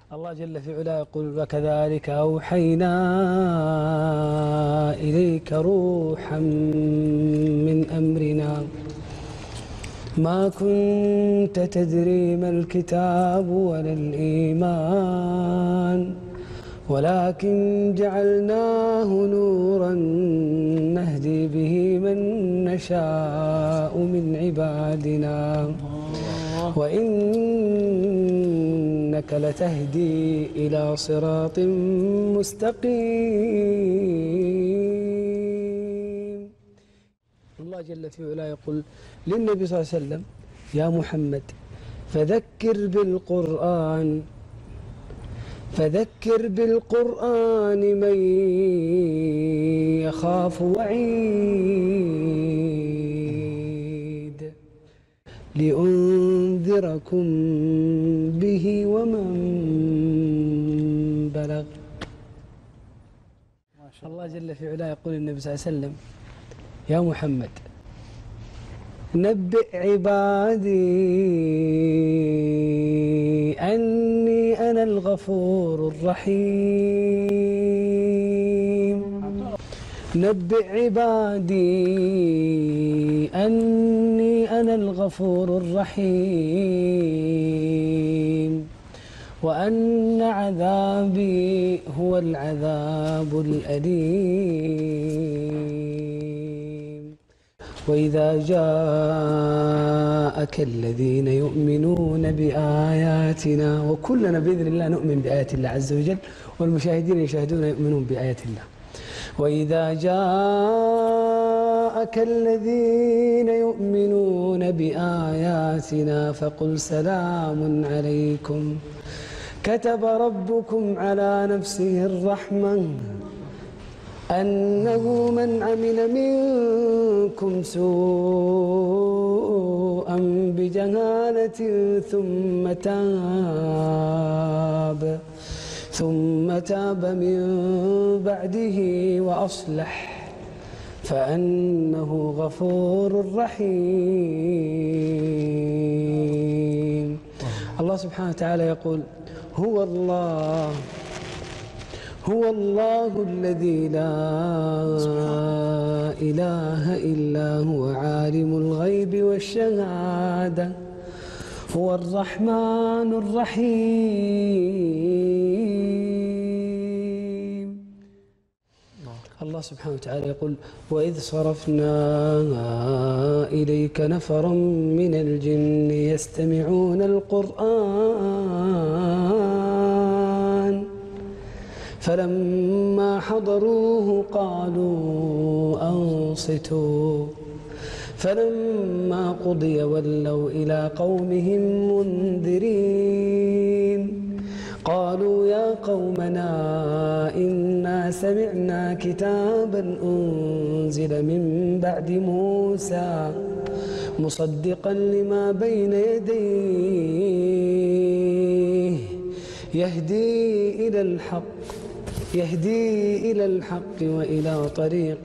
الله جل في علاه يقول: وكذلك أوحينا إليك روحا من أمرنا ما كنت تدري ما الكتاب ولا الإيمان ولكن جعلناه نورا نهدي به من نشاء من عبادنا وإنك لتهدي إلى صراط مستقيم. الله جل في علاه يقول للنبي صلى الله عليه وسلم: يا محمد فذكر بالقرآن من يخاف وعيد لأنذركم به ومن بلغ. الله جل في علاه يقول للنبي صلى الله عليه وسلم: يا محمد نبئ عبادي أني أنا الغفور الرحيم. نبئ عبادي أني أنا الغفور الرحيم وأن عذابي هو العذاب الأليم. وإذا جاءك الذين يؤمنون بآياتنا، وكلنا بإذن الله نؤمن بآيات الله عز وجل، والمشاهدين يشاهدون يؤمنون بآيات الله. وإذا جاءك الذين يؤمنون بآياتنا فقل سلام عليكم كتب ربكم على نفسه الرحمة أنه من عمل منكم سوءا بجهالة ثم تاب من بعده وأصلح فأنه غفور رحيم. الله سبحانه وتعالى يقول: هو الله الذي لا إله إلا هو عالم الغيب والشهادة هو الرحمن الرحيم. الله سبحانه وتعالى يقول: وإذ صرفنا إليك نفرا من الجن يستمعون القرآن فلما حضروه قالوا أنصتوا فلما قضي ولوا إلى قومهم منذرين قالوا يا قومنا إنا سمعنا كتابا أنزل من بعد موسى مصدقا لما بين يديه يهدي إلى الحق وإلى طريق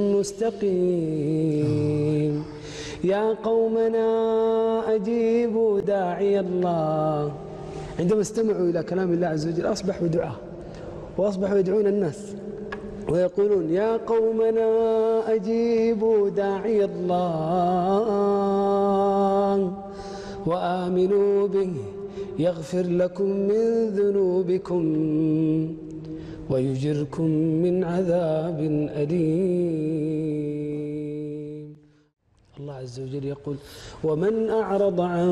مستقيم. يا قومنا أجيبوا داعي الله. عندما استمعوا إلى كلام الله عز وجل أصبحوا دعاة وأصبحوا يدعون الناس ويقولون: يا قومنا أجيبوا داعي الله وآمنوا به يغفر لكم من ذنوبكم ويجركم من عذاب أليم. الله عز وجل يقول: ومن أعرض عن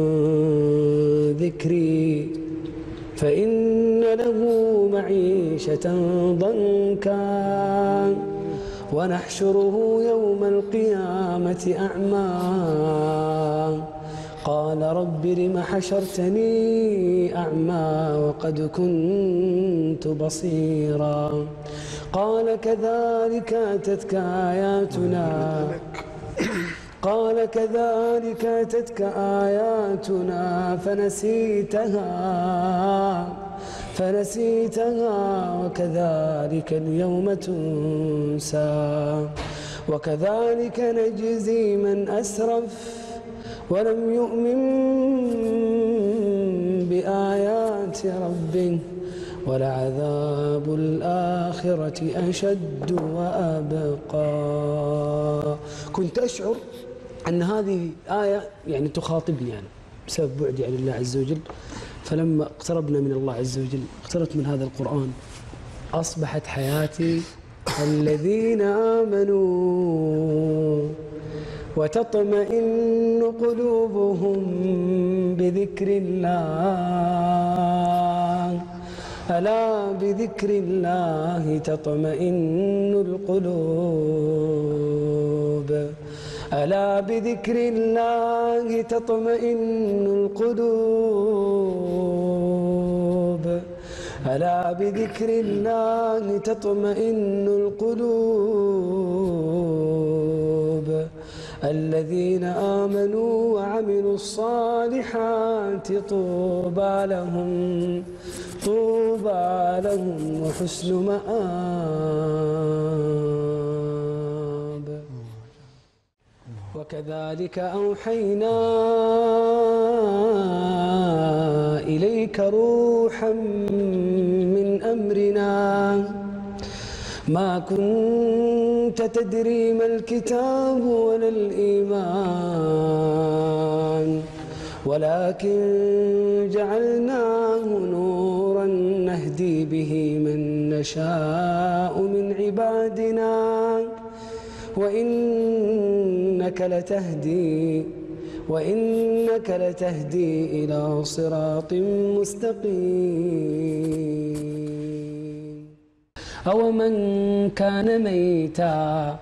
ذكري فإن له معيشة ضنكا ونحشره يوم القيامة أعمى قال رب لم حشرتني أعمى وقد كنت بصيرا قال كذلك أتتك آياتنا فنسيتها وكذلك اليوم تنسى وكذلك نجزي من أسرف ولم يؤمن بآيات آيات ربه ولعذاب الآخرة أشد وأبقى. كنت أشعر أن هذه آية يعني تخاطبني أنا بسبب بعدي عن الله عز وجل، فلما اقتربنا من الله عز وجل اقتربت من هذا القرآن أصبحت حياتي الذين آمنوا وتطمئن قلوبهم بذكر الله ألا بذكر الله تطمئن القلوب ألا بذكر الله تطمئن القلوب ألا بذكر الله تطمئن القلوب الذين آمنوا وعملوا الصالحات طوبى لهم وحسن مآب. وكذلك أوحينا إليك روحا من أمرنا ما كنت تدري ما الكتاب ولا الإيمان ولكن جعلناه نورا نهدي به من نشاء من عبادنا وإنك لتهدي إلى صراط مستقيم. أومن كان ميتا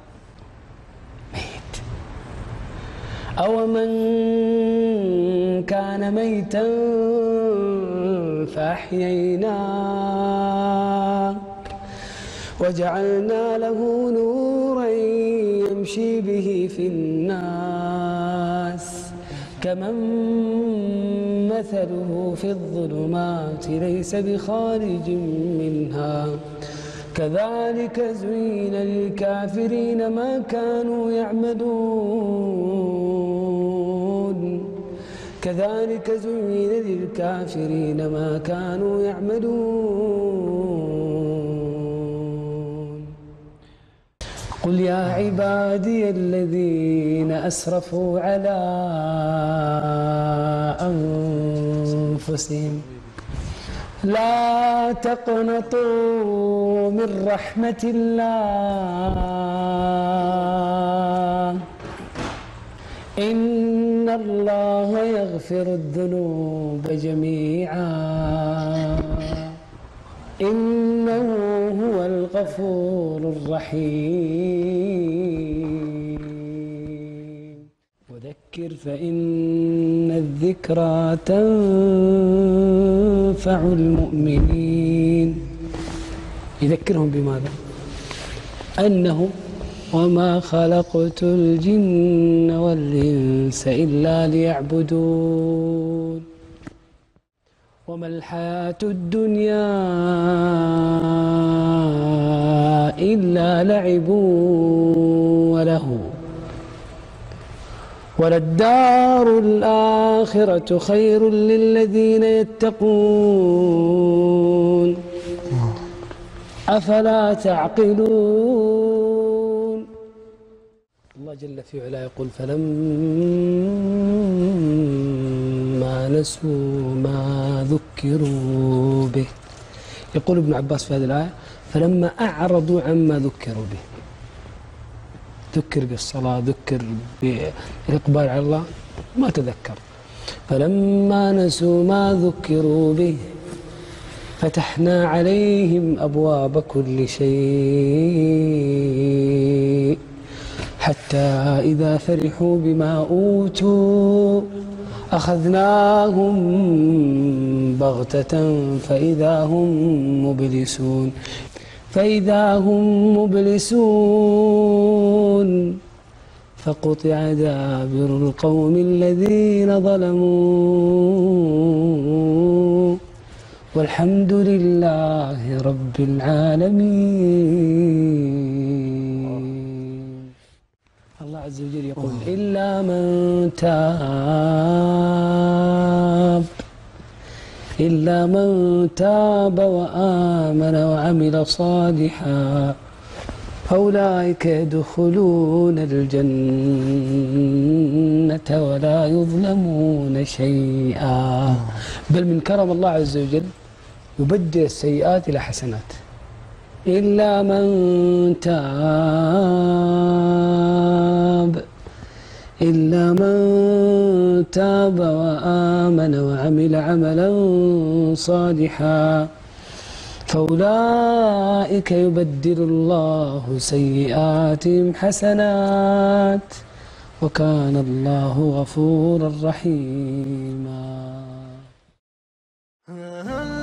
فأحييناه وجعلنا له نورا يمشي به في الناس كمن مثله في الظلمات ليس بخارج منها كذلك زين للكافرين ما كانوا يعملون كذلك زين للكافرين ما كانوا يعملون. قل يا عبادي الذين أسرفوا على أنفسهم لا تقنطوا من رحمة الله إن الله يغفر الذنوب جميعا إنه هو الغفور الرحيم. وذكر فإن الذكرى تنفع المؤمنين. يذكرهم بماذا؟ أنه وما خلقت الجن والإنس إلا ليعبدون وما الحياة الدنيا إلا لعب وله وللدار الآخرة خير للذين يتقون أفلا تعقلون. الله جل في علاه يقول فلما نسوا ما ذكروا به. يقول ابن عباس في هذه الآية فلما أعرضوا عما ذكروا به، ذكر بالصلاة ذكر بالإقبال على الله ما تذكر. فلما نسوا ما ذكروا به فتحنا عليهم أبواب كل شيء حتى إذا فرحوا بما أوتوا أخذناهم بغتة فإذا هم مبلسون فقطع دابر القوم الذين ظلموا والحمد لله رب العالمين. الله عز وجل يقول إلا من تاب وآمن وعمل صالحا فأولئك يدخلون الجنة ولا يظلمون شيئا. بل من كرم الله عز وجل يبدل السيئات إلى حسنات. إلا من تاب وآمن وعمل عملا صالحا فأولئك يبدل الله سيئاتهم حسنات وكان الله غفورا رحيما.